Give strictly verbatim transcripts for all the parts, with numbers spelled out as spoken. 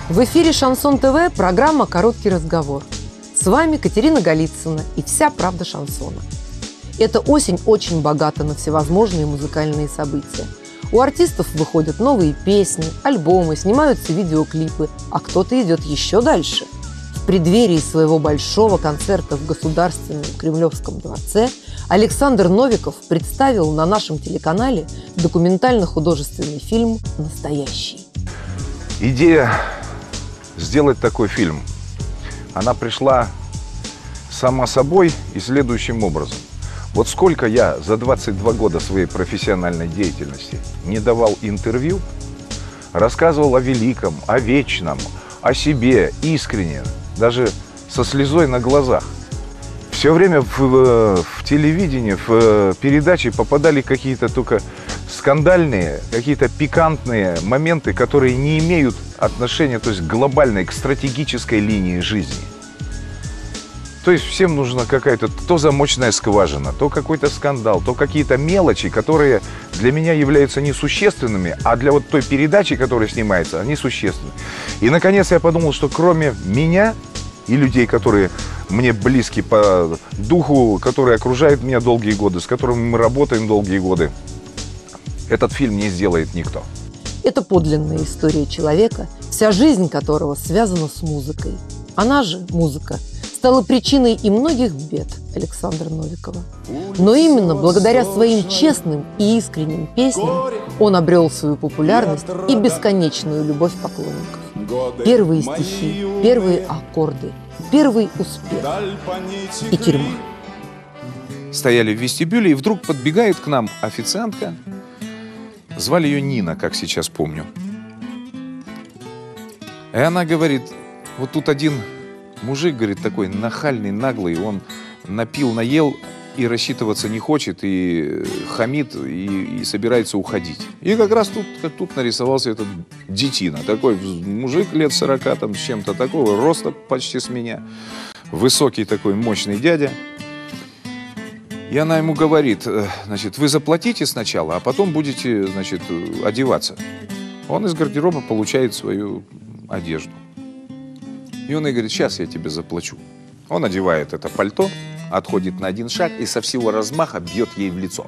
В эфире Шансон ТВ программа «Короткий разговор». С вами Катерина Голицына и вся правда шансона. Эта осень очень богата на всевозможные музыкальные события. У артистов выходят новые песни, альбомы, снимаются видеоклипы, а кто-то идет еще дальше. В преддверии своего большого концерта в Государственном Кремлевском дворце Александр Новиков представил на нашем телеканале документально-художественный фильм «Настоящий». Идея сделать такой фильм, она пришла сама собой и следующим образом. Вот сколько я за двадцать два года своей профессиональной деятельности не давал интервью, рассказывал о великом, о вечном, о себе искренне, даже со слезой на глазах. Все время в, в телевидении, в передачи попадали какие-то только скандальные, какие-то пикантные моменты, которые не имеют отношения, то есть, к глобальной, к стратегической линии жизни. То есть всем нужна какая-то то замочная скважина, то какой-то скандал, то какие-то мелочи, которые для меня являются несущественными, а для вот той передачи, которая снимается, они существенны. И, наконец, я подумал, что кроме меня и людей, которые мне близки по духу, которые окружают меня долгие годы, с которыми мы работаем долгие годы, этот фильм не сделает никто. Это подлинная история человека, вся жизнь которого связана с музыкой. Она же, музыка, стала причиной и многих бед Александра Новикова. Но именно благодаря своим честным и искренним песням он обрел свою популярность и бесконечную любовь поклонников. Первые стихи, первые аккорды, первый успех и тюрьма. Стояли в вестибюле, и вдруг подбегает к нам официантка. Звали ее Нина, как сейчас помню. И она говорит, вот тут один мужик, говорит, такой нахальный, наглый, он напил, наел и рассчитываться не хочет, и хамит, и, и собирается уходить. И как раз тут, как тут нарисовался этот детина, такой мужик лет сорока там с чем-то такого, роста почти с меня, высокий такой мощный дядя. И она ему говорит, значит, вы заплатите сначала, а потом будете, значит, одеваться. Он из гардероба получает свою одежду. И он ей говорит, сейчас я тебе заплачу. Он одевает это пальто, отходит на один шаг и со всего размаха бьет ей в лицо.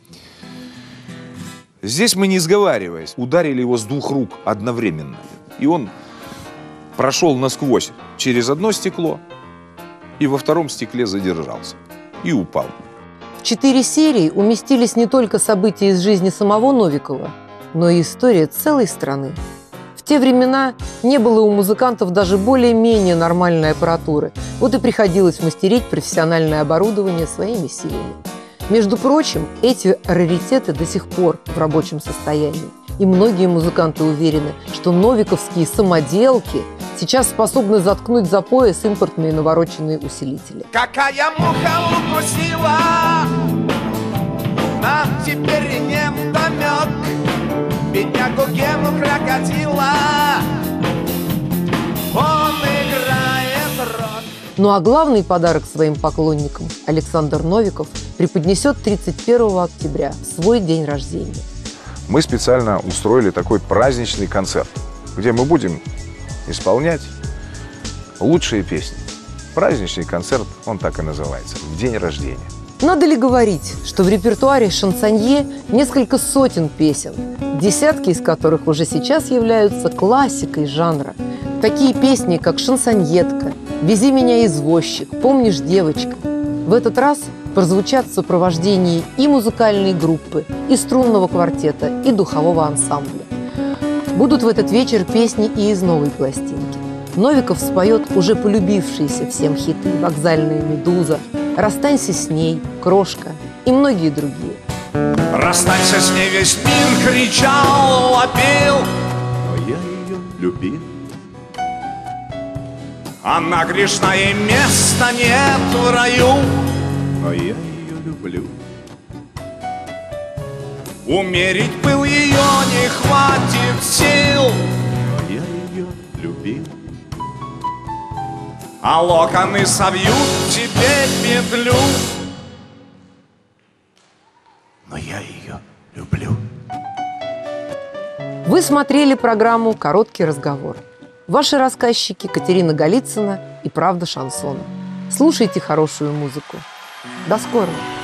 Здесь мы, не сговариваясь, ударили его с двух рук одновременно. И он прошел насквозь через одно стекло и во втором стекле задержался и упал. В четыре серии уместились не только события из жизни самого Новикова, но и история целой страны. В те времена не было у музыкантов даже более-менее нормальной аппаратуры, вот и приходилось мастерить профессиональное оборудование своими силами. Между прочим, эти раритеты до сих пор в рабочем состоянии, и многие музыканты уверены, что новиковские самоделки сейчас способны заткнуть за пояс импортные навороченные усилители. Какая муха укусила, нам теперь невдомек, беднягу Гену крокодила, он играет рок. Ну а главный подарок своим поклонникам Александр Новиков преподнесет тридцать первого октября, в свой день рождения. Мы специально устроили такой праздничный концерт, где мы будем исполнять лучшие песни. Праздничный концерт, он так и называется, в день рождения. Надо ли говорить, что в репертуаре шансонье несколько сотен песен, десятки из которых уже сейчас являются классикой жанра. Такие песни, как «Шансоньетка», «Вези меня, извозчик», «Помнишь, девочка». В этот раз прозвучат в сопровождении и музыкальной группы, и струнного квартета, и духового ансамбля. Будут в этот вечер песни и из новой пластинки. Новиков споет уже полюбившиеся всем хиты «Вокзальная медуза», «Расстанься с ней», «Крошка» и многие другие. Расстанься с ней, весь мир кричал, вопил, но я ее любил. Она грешна, ей места нет в раю, но я ее люблю. Умерить пыл ее не хватит сил, но я ее любил. А локоны совьют тебе петлю, но я ее люблю. Вы смотрели программу «Короткий разговор». Ваши рассказчики Катерина Голицына и «Правда шансона». Слушайте хорошую музыку. До скорого!